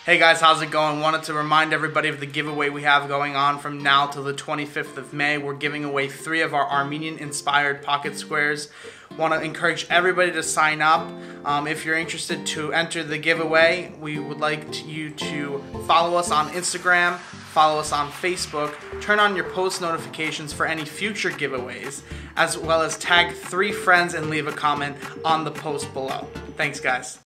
Hey guys, how's it going? Wanted to remind everybody of the giveaway we have going on from now till the 25th of May. We're giving away 3 of our Armenian Inspired Pocket Squares. Want to encourage everybody to sign up. If you're interested to enter the giveaway, we would like you to follow us on Instagram, follow us on Facebook, turn on your post notifications for any future giveaways, as well as tag 3 friends and leave a comment on the post below. Thanks guys.